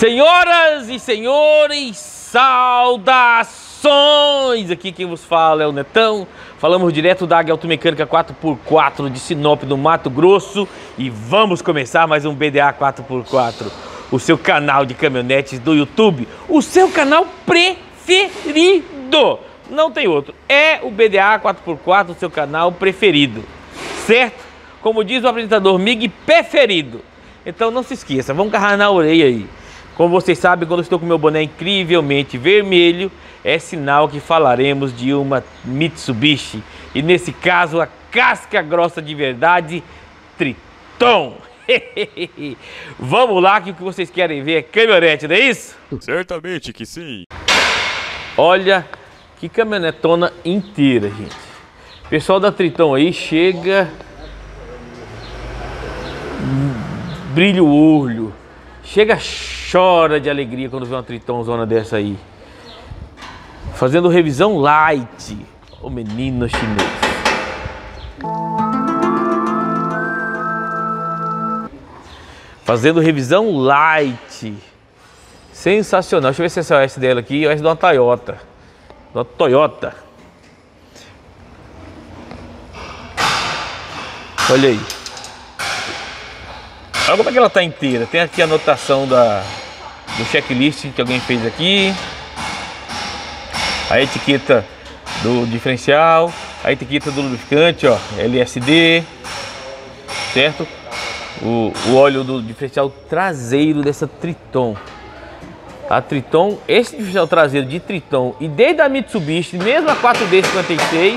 Senhoras e senhores, saudações! Aqui quem vos fala é o Netão. Falamos direto da Águia Automecânica 4x4 de Sinop, no Mato Grosso. E vamos começar mais um BDA 4x4, o seu canal de caminhonetes do YouTube, o seu canal preferido. Não tem outro, é o BDA 4x4, o seu canal preferido, certo? Como diz o apresentador Mig, preferido. Então não se esqueça, vamos agarrar na orelha aí. Como vocês sabem, quando eu estou com meu boné incrivelmente vermelho, é sinal que falaremos de uma Mitsubishi. E nesse caso, a casca grossa de verdade, Triton. Vamos lá, que o que vocês querem ver é caminhonete, não é isso? Certamente que sim. Olha que caminhonetona inteira, gente. O pessoal da Triton aí chega, brilha o olho, chega, chora de alegria quando vê uma Tritonzona dessa aí. Fazendo revisão light. O menino chinês. Fazendo revisão light. Sensacional. Deixa eu ver se essa é o OS dela aqui. O OS de uma Toyota. Da Toyota. Olha aí. Olha como é que ela tá inteira. Tem aqui a anotação do checklist que alguém fez aqui. A etiqueta do diferencial. A etiqueta do lubrificante, ó, LSD. Certo? O óleo do diferencial traseiro dessa Triton. A Triton, esse diferencial traseiro de Triton e desde a Mitsubishi, mesmo a 4D56,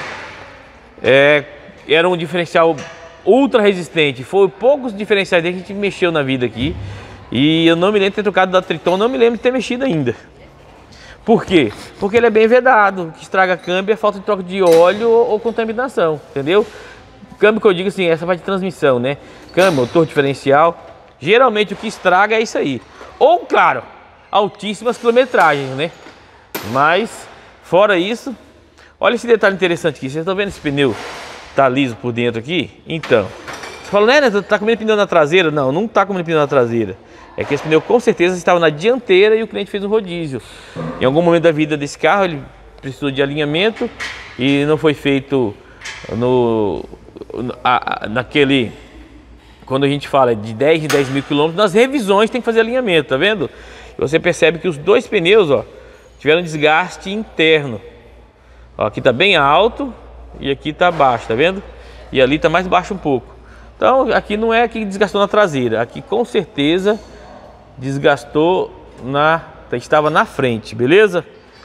era um diferencial ultra resistente. Foi poucos diferenciais que a gente mexeu na vida aqui. E eu não me lembro de ter trocado da Triton, não me lembro de ter mexido ainda. Por quê? Porque ele é bem vedado. O que estraga câmbio é falta de troca de óleo ou contaminação, entendeu? Câmbio que eu digo assim, essa parte de transmissão, né? Câmbio, motor diferencial. Geralmente o que estraga é isso aí. Ou, claro, altíssimas quilometragens, né? Mas, fora isso, olha esse detalhe interessante aqui. Vocês estão vendo esse pneu? Tá liso por dentro aqui? Então, você fala, né, tá comendo pneu na traseira? Não, não tá comendo pneu na traseira. É que esse pneu com certeza estava na dianteira e o cliente fez um rodízio. Em algum momento da vida desse carro ele precisou de alinhamento e não foi feito naquele... Quando a gente fala de 10 em 10 mil quilômetros, nas revisões tem que fazer alinhamento, tá vendo? E você percebe que os dois pneus, ó, tiveram desgaste interno. Ó, aqui tá bem alto e aqui tá baixo, tá vendo? E ali tá mais baixo um pouco. Então aqui não é que desgastou na traseira, aqui com certeza desgastou estava na frente, beleza?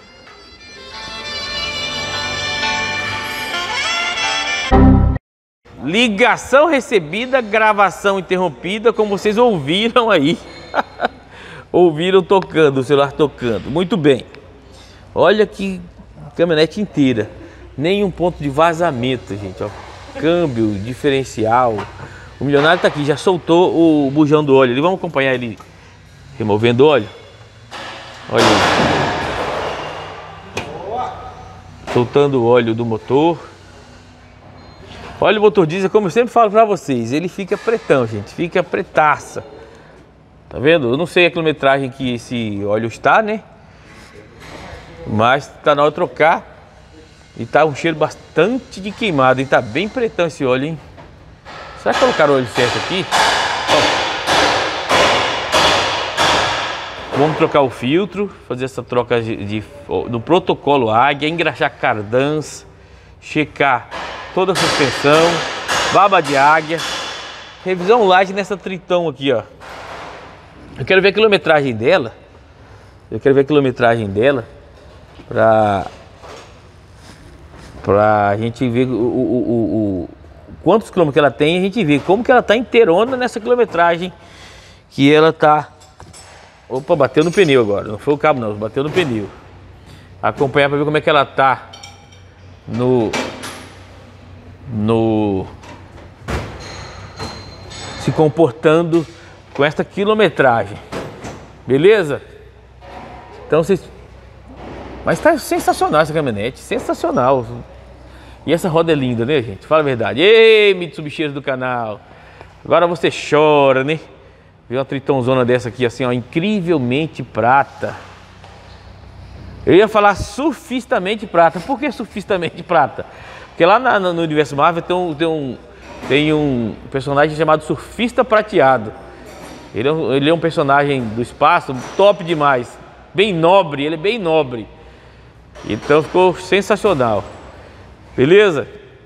Ligação recebida, gravação interrompida, como vocês ouviram aí. Ouviram tocando, o celular tocando. Muito bem. Olha que caminhonete inteira. Nenhum ponto de vazamento, gente, ó. Câmbio, diferencial. O milionário tá aqui, já soltou o bujão do óleo. Vamos acompanhar ele removendo o óleo. Olha aí. Soltando o óleo do motor. Olha o motor diesel, como eu sempre falo pra vocês, ele fica pretão, gente, fica pretaça. Tá vendo? Eu não sei a quilometragem que esse óleo está, né? Mas tá na hora de trocar. E tá um cheiro bastante de queimado, hein? Tá bem pretão esse óleo, hein? Será que colocaram o óleo certo aqui? Ó. Vamos trocar o filtro, fazer essa troca no protocolo Águia, engraxar cardãs, checar toda a suspensão, baba de águia, revisão light nessa Triton aqui, ó. Eu quero ver a quilometragem dela. Pra gente ver quantos quilômetros que ela tem, a gente vê como que ela tá inteirona nessa quilometragem que ela tá. Opa, bateu no pneu agora, não foi o cabo não, bateu no pneu. Acompanhar para ver como é que ela tá se comportando com esta quilometragem, beleza? Então vocês... Mas tá sensacional essa caminhonete, sensacional. E essa roda é linda, né, gente? Fala a verdade. Ei, Mitsubishi do canal. Agora você chora, né? Vi uma Tritonzona dessa aqui, assim, ó, incrivelmente prata. Eu ia falar surfistamente prata. Por que surfistamente prata? Porque lá no universo Marvel tem um personagem chamado Surfista Prateado. Ele é um personagem do espaço top demais. Bem nobre, ele é bem nobre. Então ficou sensacional. Beleza?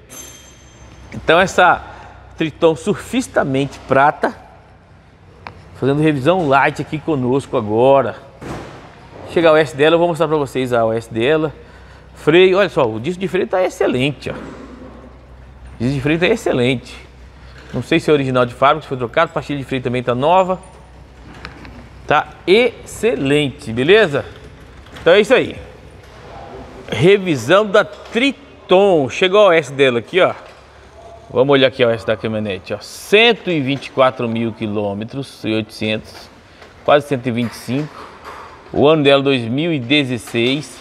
Então essa Triton surfistamente prata, fazendo revisão light aqui conosco agora. Chega a OS dela, eu vou mostrar pra vocês a OS dela. Freio, olha só, o disco de freio tá excelente, ó. O disco de freio tá excelente. Não sei se é original de fábrica, se foi trocado, a pastilha de freio também tá nova. Tá excelente, beleza? Então é isso aí. Revisão da Triton. Chegou a OS dela aqui, ó. Vamos olhar aqui a OS da caminhonete, ó. 124 mil quilômetros e 800, quase 125. O ano dela 2016.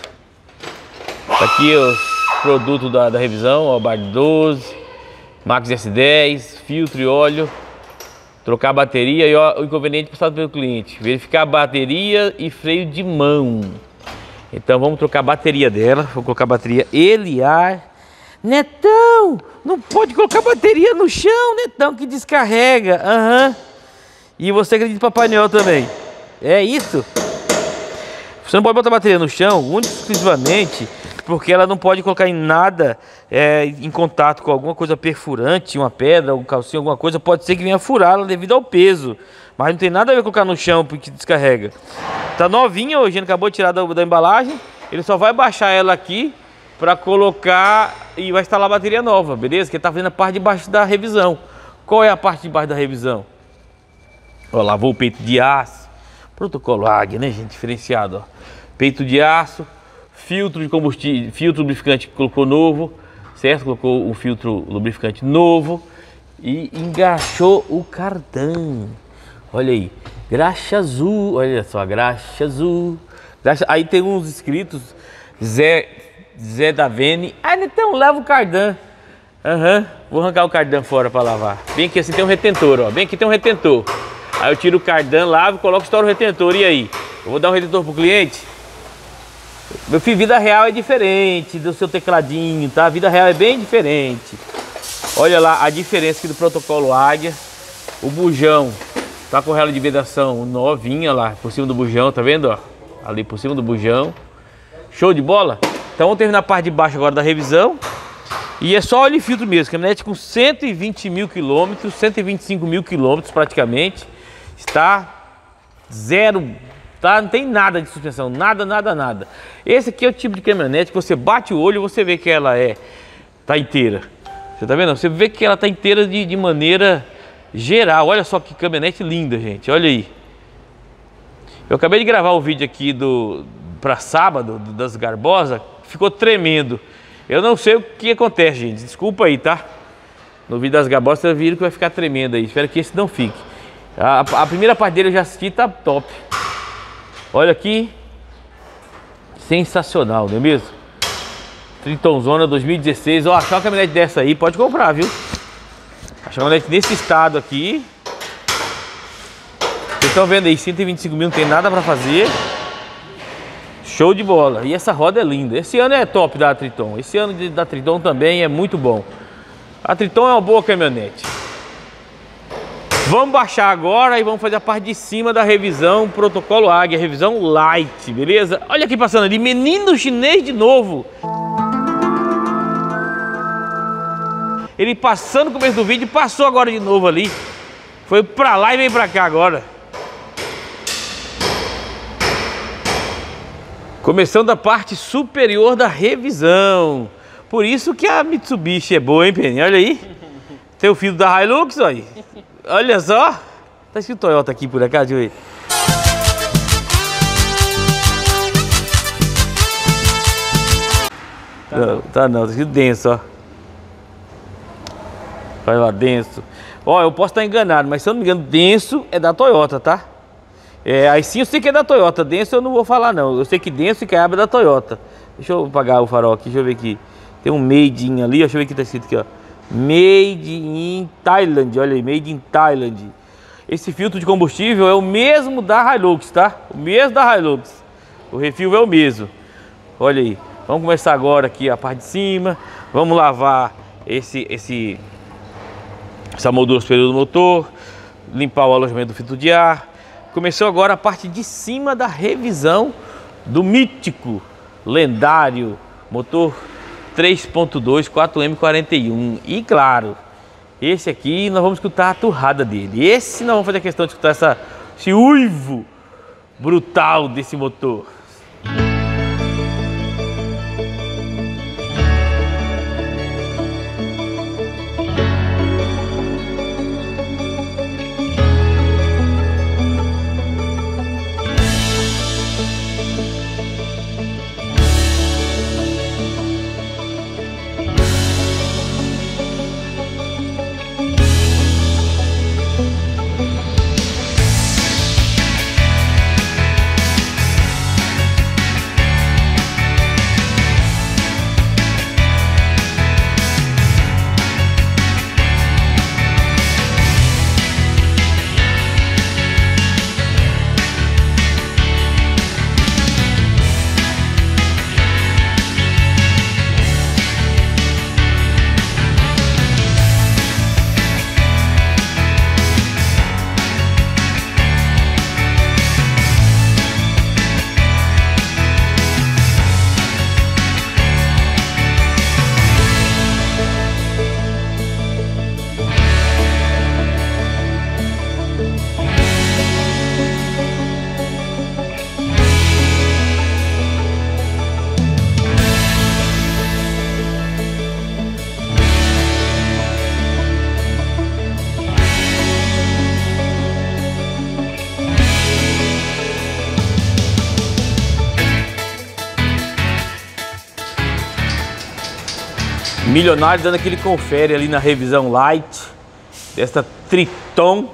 Tá aqui os produtos da revisão, ó, bar 12, Max S10, filtro e óleo. Trocar a bateria e ó, o inconveniente passado pelo cliente. Verificar a bateria e freio de mão. Então vamos trocar a bateria dela. Vou colocar a bateria Eliar. Netão, não pode colocar a bateria no chão, Netão, que descarrega. Aham. E você acredita em Papai Noel também. É isso? Você não pode botar a bateria no chão, única e exclusivamente porque ela não pode colocar em nada em contato com alguma coisa perfurante, uma pedra, um calcinho, alguma coisa. Pode ser que venha furá-la devido ao peso. Mas não tem nada a ver com colocar no chão porque descarrega. Tá novinha, o Eugênio acabou de tirar da embalagem. Ele só vai baixar ela aqui para colocar e vai instalar a bateria nova, beleza? Que ele tá fazendo a parte de baixo da revisão. Qual é a parte de baixo da revisão? Ó, lavou o peito de aço. Protocolo Águia, né, gente? Diferenciado, ó. Peito de aço, filtro de combustível, filtro lubrificante que colocou novo, certo? Colocou um filtro lubrificante novo e engraxou o cardan. Olha aí, graxa azul, olha só, graxa azul. Graxa... Aí tem uns escritos, Zé da Vene. Ah, então lava o cardan. Aham, vou arrancar o cardan fora para lavar. Bem aqui assim tem um retentor, ó. Bem aqui tem um retentor. Aí eu tiro o cardan, lavo, coloco, estouro o retentor. E aí? Eu vou dar um retentor pro cliente? Meu filho, vida real é diferente do seu tecladinho, tá? A vida real é bem diferente. Olha lá a diferença aqui do protocolo Águia. O bujão tá com rela de vedação novinha lá por cima do bujão, tá vendo, ó? Ali por cima do bujão. Show de bola? Então vamos terminar a parte de baixo agora da revisão. E é só óleo e filtro mesmo. Caminhonete com 120 mil quilômetros, 125 mil quilômetros praticamente. Está zero, tá? Não tem nada de suspensão, nada. Esse aqui é o tipo de caminhonete que você bate o olho e você vê que ela tá inteira. Você tá vendo? Você vê que ela tá inteira de maneira geral. Olha só que caminhonete linda, gente. Olha aí. Eu acabei de gravar o vídeo aqui para sábado das Garbosa. Ficou tremendo. Eu não sei o que acontece, gente. Desculpa aí, tá? No vídeo das Garbosa vocês viram que vai ficar tremendo aí. Espero que esse não fique. A primeira parte dele eu já assisti, tá top. Olha aqui. Sensacional, não é mesmo? Tritonzona 2016. Ó, achar uma caminhonete dessa aí, pode comprar, viu? Achar uma caminhonete nesse estado aqui. Vocês estão vendo aí, 125 mil, não tem nada pra fazer. Show de bola. E essa roda é linda. Esse ano é top da Triton. Esse ano da Triton também é muito bom. A Triton é uma boa caminhonete. Vamos baixar agora e vamos fazer a parte de cima da revisão protocolo Águia, revisão light, beleza? Olha aqui passando ali, menino chinês de novo. Ele passando no começo do vídeo, passou agora de novo ali. Foi pra lá e veio pra cá agora. Começando a parte superior da revisão. Por isso que a Mitsubishi é boa, hein, Penny? Olha aí. Tem o filho da Hilux, olha aí. Olha só. Tá escrito Toyota aqui por acaso, deixa eu ver. Não, tá não, tá escrito denso, ó. Vai lá, denso. Ó, eu posso estar enganado, mas se eu não me engano, denso é da Toyota, tá? Aí sim eu sei que é da Toyota, denso eu não vou falar não. Eu sei que denso e Caiaba é da Toyota. Deixa eu apagar o farol aqui, deixa eu ver aqui. Tem um Made in ali, ó, deixa eu ver o que tá escrito aqui, ó. Made in Thailand, olha aí, Made in Thailand. Esse filtro de combustível é o mesmo da Hilux, tá? O mesmo da Hilux. O refil é o mesmo. Olha aí. Vamos começar agora aqui a parte de cima. Vamos lavar essa moldura superior do motor. Limpar o alojamento do filtro de ar. Começou agora a parte de cima da revisão do mítico, lendário motor 3.2 4M41. E claro, esse aqui nós vamos escutar a turrada dele. Esse nós vamos fazer a questão de escutar esse uivo brutal desse motor. Milionário dando aquele confere ali na revisão light desta Triton.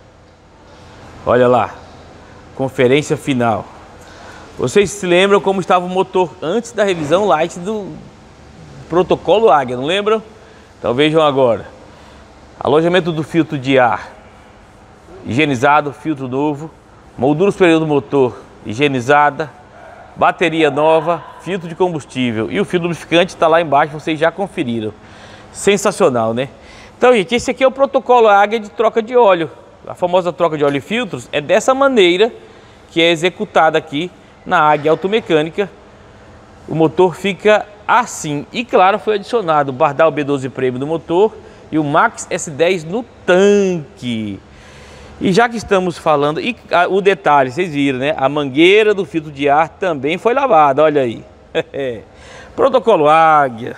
Olha lá, conferência final. Vocês se lembram como estava o motor antes da revisão light do protocolo Águia, não lembram? Então vejam agora. Alojamento do filtro de ar higienizado, filtro novo, moldura superior do motor higienizada, bateria nova, filtro de combustível e o fio lubrificante está lá embaixo, vocês já conferiram. Sensacional, né? Então, gente, esse aqui é o protocolo Águia de troca de óleo. A famosa troca de óleo e filtros é dessa maneira que é executada aqui na Águia Automecânica. O motor fica assim. E claro, foi adicionado o Bardal B12 Premium no motor e o Max S10 no tanque. E já que estamos falando, e o detalhe, vocês viram, né? A mangueira do filtro de ar também foi lavada, olha aí. Protocolo Águia.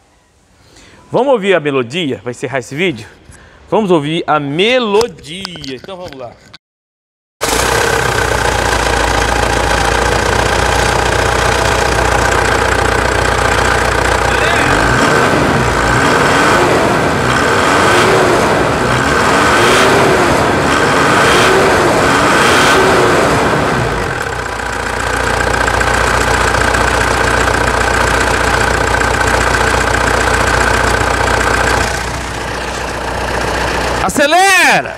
Vamos ouvir a melodia para encerrar esse vídeo? Vamos ouvir a melodia. Então vamos lá. Acelera!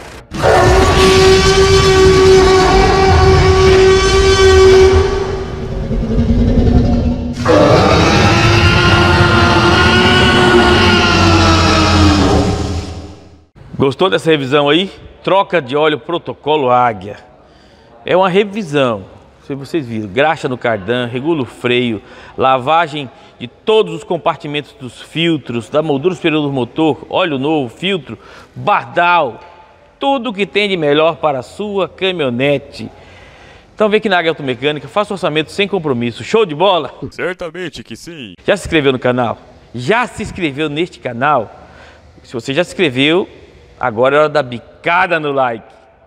Gostou dessa revisão aí? Troca de óleo protocolo Águia. É uma revisão. Se vocês viram, graxa no cardan, regula o freio, lavagem de todos os compartimentos dos filtros, da moldura superior do motor, óleo novo, filtro, bardal, tudo que tem de melhor para a sua caminhonete. Então vem aqui na Águia Automecânica, faça o orçamento sem compromisso. Show de bola? Certamente que sim. Já se inscreveu no canal? Já se inscreveu neste canal? Se você já se inscreveu, agora é hora da bicada no like.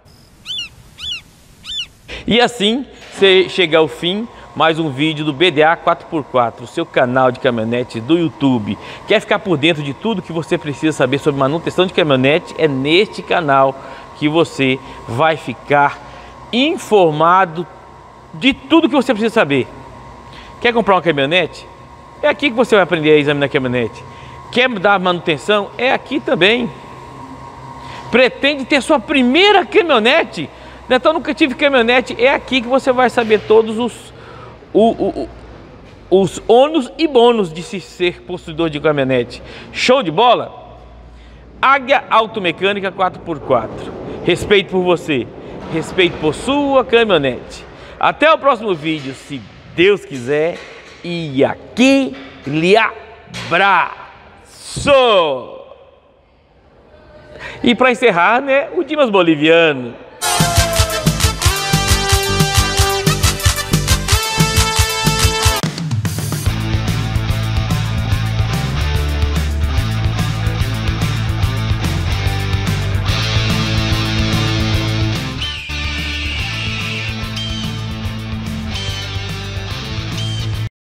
E assim, você chega ao fim, mais um vídeo do BDA 4x4, o seu canal de caminhonete do YouTube. Quer ficar por dentro de tudo que você precisa saber sobre manutenção de caminhonete? É neste canal que você vai ficar informado de tudo que você precisa saber. Quer comprar uma caminhonete? É aqui que você vai aprender a examinar a caminhonete. Quer dar manutenção? É aqui também. Pretende ter sua primeira caminhonete? Então, nunca tive caminhonete. É aqui que você vai saber todos os ônus e bônus de se ser possuidor de caminhonete. Show de bola? Águia Automecânica 4x4. Respeito por você, respeito por sua caminhonete. Até o próximo vídeo, se Deus quiser. E aquele abraço! E para encerrar, né, o Dimas Boliviano.